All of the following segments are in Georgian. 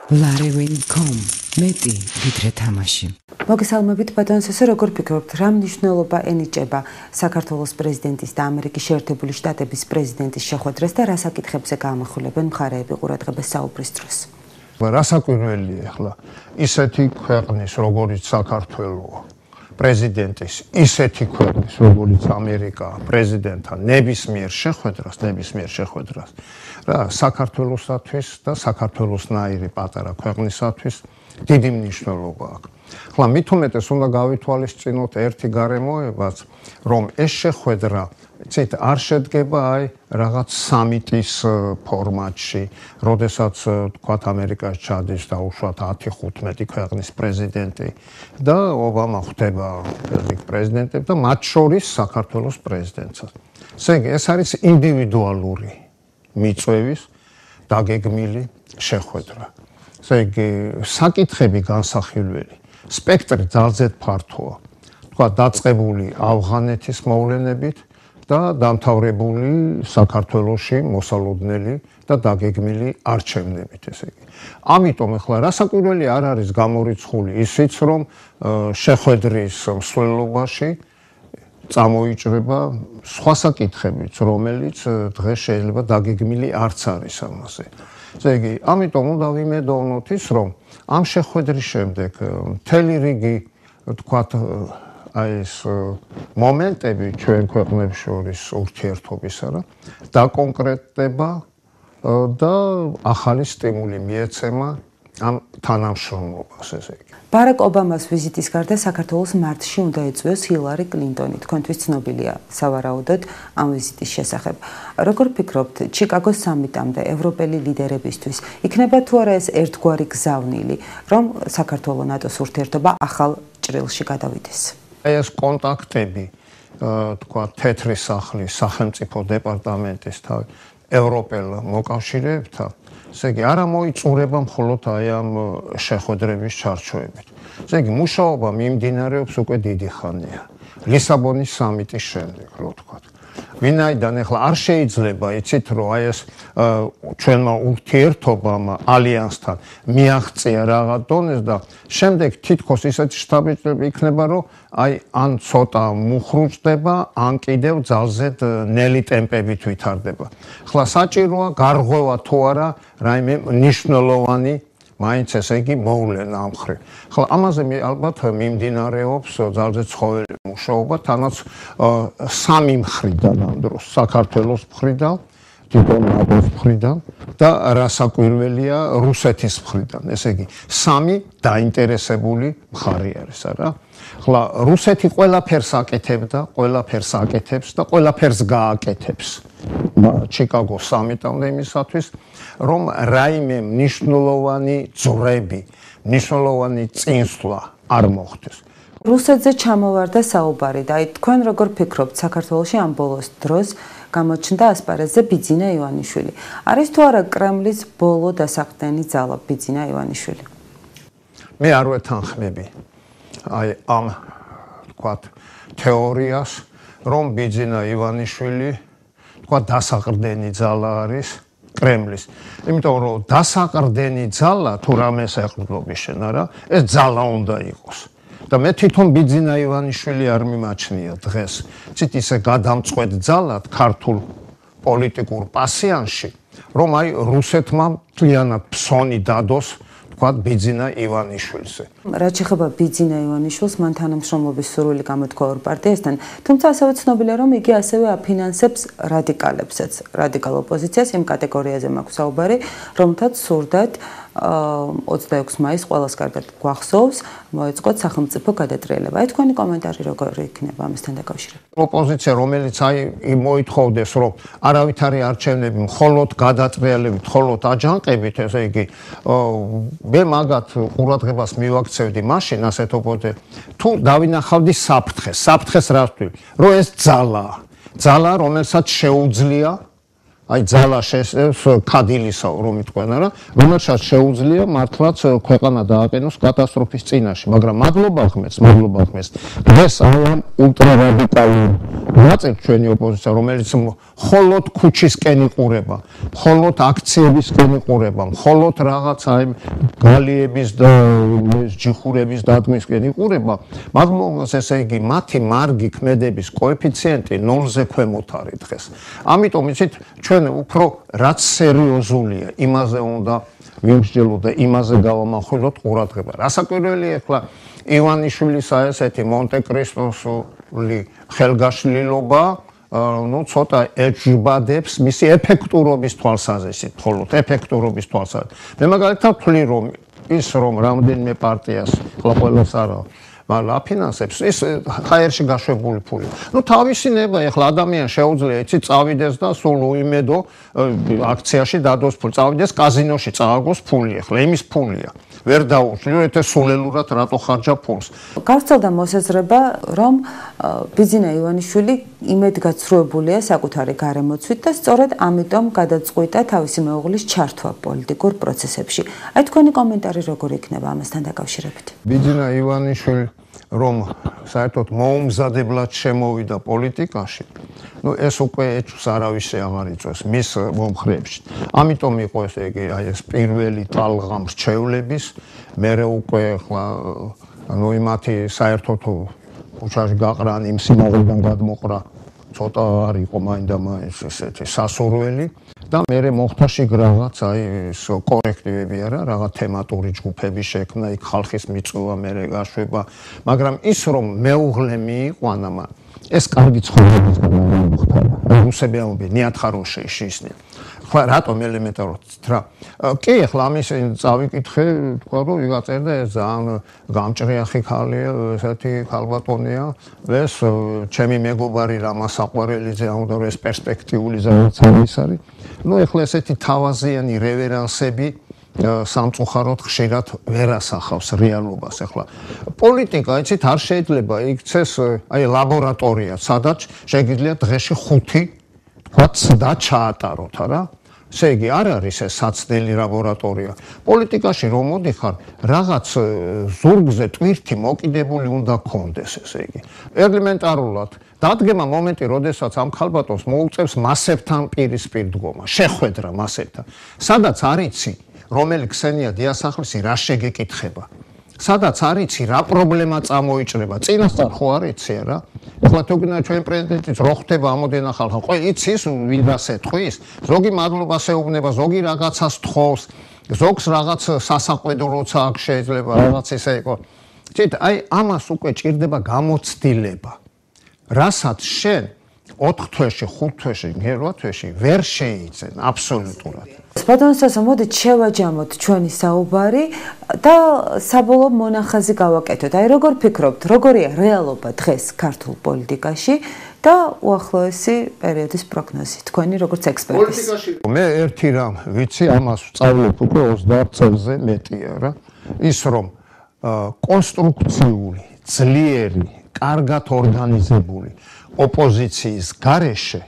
Laravel.com მეტი ვიდრე თამაში. მოგესალმებით ბატონო, როგორ ფიქრობთ, რა მნიშვნელობა ენიჭება საქართველოს პრეზიდენტის და ამერიკის შეერთებული შტატების პრეზიდენტის შეხვედრას და რა საკითხებზე გაამახვილებენ მხარეები ყურადღებას საუბრის დროს? რასაკვირველია ახლა ისეთი ქვეყნის როგორიც საქართველო პრეზიდენტის ისეთი ქვეყნის როგორიც ამერიკა პრეზიდენტთან ნებისმიერ შეხვედრას რა საქართველოსათვის და საქართველოსნაირი პატარა ქვეყნისათვის დიდი მნიშვნელობა აქვს. ახლა მით უმეტეს უნდა გავითვალისწინოთ ერთი გარემოებაც, რომ ეს შეხვედრა არ შედგება რაღაც სამიტის ფორმატში, როდესაც თქვათ ამერიკაში ჩადის დაუშვათ 10-15 ქვეყნის პრეზიდენტი და ობამა ხვდება პრეზიდენტებს და მათ შორის საქართველოს პრეზიდენტსაც. ეს არის ინდივიდუალური მიწვევის დაგეგმილი შეხვედრა. საკითხები განსახილველი, სპექტრი ძალზედ ფართოა. თქვა დაწყებული ავღანეთის მოვლენებით და დამთავრებული საქართველოში მოსალოდნელი და დაგეგმილი არჩევნებით, ესე იგი. ამიტომ ახლა რასაკვირველი არ არის გამორიცხული ისიც, რომ შეხვედრის მსვლელობაში წამოიჭრება სხვა საკითხებიც, რომელიც დღეს შეიძლება დაგეგმილი არც არის ამაზე. ესე იგი, ამიტომ უნდა ვიმედოვნოთ ის, რომ ამ შეხვედრის შემდეგ მთელი რიგი, თქვათ, ეს მომენტები ჩვენ ქვეყნებს შორის ურთიერთობისა რა დაკონკრეტდება და ახალი სტიმული მიეცემა ამ თანამშრომლობას, ესე იგი. ბარაკ ობამას ვიზიტის გარდა საქართველოს მარტში უნდა ეწვიოს ჰილარი კლინტონი. თქვენთვის ცნობილია სავარაუდოდ ამ ვიზიტის შესახებ. როგორ ფიქრობთ, ჩიკაგოს სამიტამდე ევროპელი ლიდერებისთვის იქნება თუ არა ეს ერთგვარი გზავნილი, რომ საქართველო ნატოს ურთიერთობა ახალ ჭრილში გადავიდეს? ეს კონტაქტები, თქვა, თეთრი სახლის სახელმწიფო დეპარტამენტის ევროპელ მოკავშირეებთან, ესე იგი, არ მოიწურება მხოლოდ ამ შეხვედრების ჩარჩოებით. ესე იგი, მუშაობა მიმდინარეობს უკვე დიდი ხანია. ლისაბონის სამიტის შემდეგ, რო ვთქვათ. ვინაიდან ახლა არ შეიძლება იცით, რომ ეს ჩვენმა ურთიერთობამ ალიანსთან მიაღწია რაღაც დონეს და შემდეგ თითქოს ისეთი შთაბეჭდილება იქნება, რომ ან ცოტა მუხრუჭდება, ან კიდევ ძალზედ ნელი ტემპებით ვითარდება. ახლა საჭიროა გარღვევა თუ არა რაიმე მნიშვნელოვანი მაინც ესე იგი მოვლენა ამ მხრივ. ახლა ამაზე ალბათ მიმდინარეობს ძალზედ ცხოველი მუშაობა, თანაც სამი მხრიდან ამ დროს, საქართველოს მხრიდან, თვითონ ნატოს მხრიდან და რასაკვირველია რუსეთის მხრიდან. ესე იგი, სამი დაინტერესებული მხარე არის, არა? ახლა რუსეთი ყველაფერს აკეთებს და ყველაფერს გააკეთებს. ჩიკაგოს სამიტამდე იმისათვის, რომ რაიმე მნიშვნელოვანი ძვრები, მნიშვნელოვანი წინსვლა არ მოხდეს. რუსეთზე ჩამოვარდა საუბარი და თქვენ როგორ ფიქრობთ, საქართველოში ამ ბოლოს დროს გამოჩნდა ასპარეზზე ბიძინა ივანიშვილი. არის თუ არა კრემლის ბოლო დასაყრდენი ძალა ბიძინა ივანიშვილი? მე არ ვეთანხმები ამ თქვათ თეორიას, რომ ბიძინა ივანიშვილი თქვა დასაყრდენი ძალა არის კრემლის. იმიტომ რომ დასაყრდენი ძალა თუ რამეს ეყრდნობის შენ არა, ეს ძალა უნდა იყოს. და მე თვითონ ბიძინა ივანიშვილი არ მიმაჩნია დღეს. ცით ისე გადამწყვეტ ძალად ქართულ პოლიტიკურ პასიანში, რომ რუსეთმა მთლიანად ფსონი დადოს თქვათ ბიძინა ივანიშვილზე. რაც ეხება ბიძინა ივანიშვილს, მან თანამშრომლობის სურვილი გამოთქვა ორ პარტიასთან, თუმცა ასევე ცნობილია, რომ იგი ასევე აფინანსებს რადიკალებსაც, რადიკალ ოპოზიციას, იმ კატეგორიაზე მაქვს საუბარი, რომელთაც სურდათ 26 მაისს ყველას კარგად გვახსოვს, მოეწყოთ სახელმწიფო გადატრიალება. თქვენი კომენტარი როგორი იქნება ამასთან დაკავშირებით? ოპოზიცია, რომელიც მოითხოვდეს, რომ არავითარი არჩევნები მხოლოდ გადატრიალებით, მხოლოდ აჯანყებით, ესე იგი, მე მაგათ ყურადღებას მივაქცევდი მაშინ ასეთ ოპოზიციას, თუ დავინახავდი საფრთხეს რა ვთქვი, რომ ეს ძალა, რომელსაც შეუძლია აი ძალა შესწევს ქადილისაო რომ იტყვენ რა, რომელსაც შეუძლია მართლაც ქვეყანა დააყენოს კატასტროფის წინაშე, მაგრამ მადლობა ღმერთს, დღეს აი ამ ულტრარადიკალურ ნაწილს ჩვენი ოპოზიცია, რომელიც მხოლოდ ქუჩისკენ იყურება, მხოლოდ აქციებისკენ იყურება, მხოლოდ რაღაცა აი გალიების და ჯიხურების დადგმისკენ იყურება, მადლობას ესე იგი მათი მარგი ქმედების კოეფიციენტი 0-ზე ქვემოთ არის დღეს. ამიტომ იცით ჩვენ უფრო რაც სერიოზულია, იმაზე უნდა ვიმსჯელოთ და იმაზე გავამახვილოთ ყურადღება. რასაკვირველია ახლა ივანიშვილის ესეთი მონტე-კრისტოსული ხელგაშლილობა ну ცოტა ეჯბადებს მისი ეფექტურობის თვალსაზრისით, მხოლოდ ეფექტურობის თვალსაზრისით. მე მაგალითად ვთვლი რომ ის რომ რამდენიმე პარტიას ახლა ყველას არა მაგრამ აფინანსებს ის ჰაერში გაშვებული ფული. ну თავისი ნება ახლა ადამიანს შეუძლია იცი წავიდეს და სულ უიმედო აქციაში დადოს ფული, წავიდეს კაზინოში წააგოს ფული, ახლა იმის ფულია. ვერ დაუჭირო ეთე სულელურად რატო ხარჯა ფულს. გავრცელდა მოსაზრება, რომ ბიძინა ივანიშვილი იმედგაცრუებულია საკუთარი გარემოცვით და სწორედ ამიტომ გადაწყვიტა თავისი მეუღლის ჩართვა პოლიტიკურ პროცესებში. აი თქვენი კომენტარი როგორ იქნება ამასთან დაკავშირებით? ბიძინა ივანიშვილი რომ საერთოდ მოუმზადებლად შემოვიდა პოლიტიკაში, ну ეს უკვე ეჭვს არავის აღარ იწვევს მის მომხრეებში. ამიტომ იყო ესე იგი აი ეს პირველი ტალღა მრჩევლების, მერე უკვე ახლა ну იმათი საერთოდ უჩაში გაყრან იმ სიმაღლიდან გადმოყრა ცოტა არ იყო მაინდა-მაინც ესეთი სასურველი და მერე მოხდა შიგ რაღაც აი ეს კორექტივები არა, რაღაც თემატური ჯგუფები შექმნა, იქ ხალხის მიწვევა, მერე გაშვება, მაგრამ ის რომ მეუღლე მიიყვანა, ეს კარგი ცხოვრებისგან არ მოხდა. რუსები ამბობენ, ნიათ ხაროშეში ისნი. ხო, რატომ ელემენტარულად რა? კი, ახლა ამის წავიკითხე, თქვა რომ ვიღაწერდა ეს ძალიან გამჭრიახი ხალია, ესეთი ქალბატონია, ეს ჩემი მეგობარი რამა საყვარელიძე ამ და ეს პერსპექტიული ზარაც არის. ну ახლა ესეთი თავაზიანი რევერანსები სამწუხაროდ ხშირად ვერ ასახავს რეალობას. ახლა პოლიტიკა იცით არ შეიძლება იქცეს აი ლაბორატორია, სადაც შეგიძლია დღეში 5 თქვა ცდა ჩაატაროთ არა. ესე იგი არ არის ეს საცდელი ლაბორატორია. პოლიტიკაში რომ მოდიხარ, რაღაც ზურგზე ტვირთი მოკიდებული უნდა გქონდეს, ესე იგი. ელემენტარულად დადგება მომენტი, როდესაც ამ ქალბატონს მოუწევს მასებთან პირისპირ დგომა, შეხვედრა მასებთან. სადაც არიცი, რომელი ქსენია დიასახლისი რა შეგეკითხება. სადაც არიცი რა პრობლემა წამოიჭრება, წინასწარ ხო არიცი რა. ახლა თქონა ჩვენ პრეზიდენტიც რო ხდება ამოდენა ხალხა, ხო იცის ვინას ეთქვის, ზოგი მადლობას ეუბნება, ზოგი რაღაცას თხოვს, ზოგს რაღაც სასაყვედო როცა აქ შეიძლება რაღაც ისე იყო. თვით აი ამას უკვე ჭირდება გამოცდილება. რასაც შენ 4 თვეში, 5 თვეში, 8 თვეში ვერ შეიძენ აბსოლუტურად. ბატონო, მოდით შევაჯამოთ ჩვენი საუბარი და საბოლოო მონახაზი გავაკეთოთ. აი როგორ ფიქრობთ, როგორია რეალობა დღეს ქართულ პოლიტიკაში და უახლოესი პერიოდის პროგნოზი თქვენი როგორც ექსპერტის? მე ერთი რამ ვიცი, ამას ვწავლებ უკვე 30 წელზე მეტია რა. ის რომ კონსტრუქციული, ძლიერი, კარგად ორგანიზებული ოპოზიციის გარეშე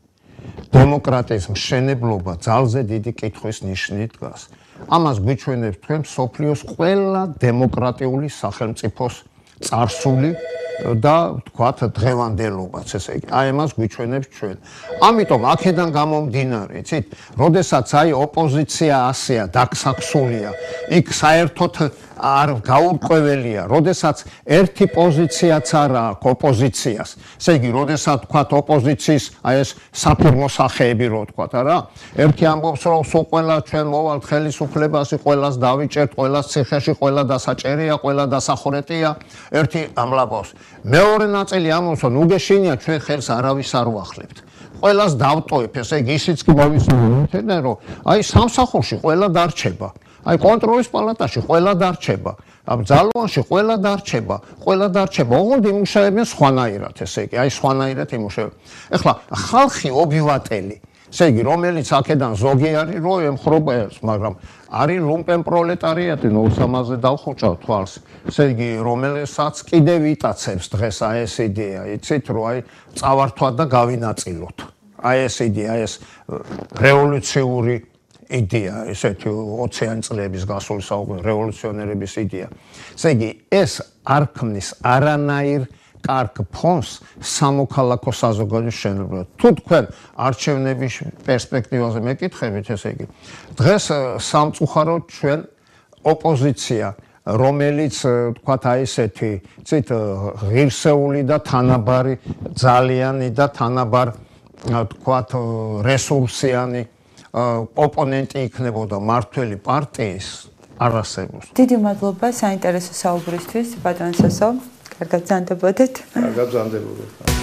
დემოკრატიის მშენებლობა ძალზე დიდი კითხვის ნიშნით დგას. ამას გვიჩვენებს თქვენ მსოფლიოს ყველა დემოკრატიული სახელმწიფოს წარსული და თქვათ დღევანდელობაც, ესე იგი. აი ამას გვიჩვენებს ჩვენ. ამიტომ აქედან გამომდინარე, იცით, როდესაც აი ოპოზიცია ასეა, დაქსაქსულია, იქ საერთოდ არ გაურკვეველია, როდესაც ერთი პოზიციაც არა აქვს ოპოზიციას. ესე იგი, როდესაც თქვათ ოპოზიციის აი ეს საფირმო სახეები რო თქვათ, არა? ერთი ამბობს, რომ სულ ყველა ჩვენ მოვალთ ხელისუფლებაში, ყველას დავიჭერთ, ყველას ციხეში, ყველა დასაჭერია, ყველა დასახურეტია. ერთი ამბობს. მეორე ნაწილი ამბობს, რომ უგეშინია ჩვენ ხელს არავის არ ვახლებთ. ყველას დავტოვებ, ესე იგი, ისიც კი მოვისურვებთ, რომ აი სამსახურში ყველა დარჩება. აი კონტროლის პალატაში ყველა დარჩება, ბრძალვანში ყველა დარჩება, ოღონდ იმუშავებენ სხვანაირად, ესე იგი, აი სხვანაირად იმუშავებენ. ეხლა ხალხი ობივატელი, ესე იგი, რომელიც აქედან ზოგი არის, რო ემხრობა ერთს, მაგრამ არის ლუმპენ პროლეტარიატი, ნორსამაზე დავხუჭავ თვალს. ესე იგი, რომელსაც კიდევ იტაცებს დღეს აი ეს იდეა, იცით, რომ აი წავართვათ და გავინაწილოთ. აი ეს იდეა, ეს რევოლუციური იდეა, ესეთი 20-იანი წლების გასული საუკუნის რევოლუციონერების იდეა. ესე იგი, ეს არ ქმნის არანაირ კარგ ფონს სამოქალაქო საზოგადოების მშენებლობაზე. თუ თქვენ არჩევნების პერსპექტივაზე მეკითხებით, ესე იგი, დღეს სამწუხაროდ ჩვენ ოპოზიცია, რომელიც თქვათ აი ესეთი ცით ღირსეული და თანაბარი, ძალიანი და თანაბარ თქვათ რესურსიანი ოპონენტი იქნებოდა მართველი პარტიის არ არსებობს. დიდი მადლობა საინტერესო საუბრისთვის, ბატონო სოსო. კარგად ბრძანდებოდეთ. კარგად ბრძანდებოდეთ.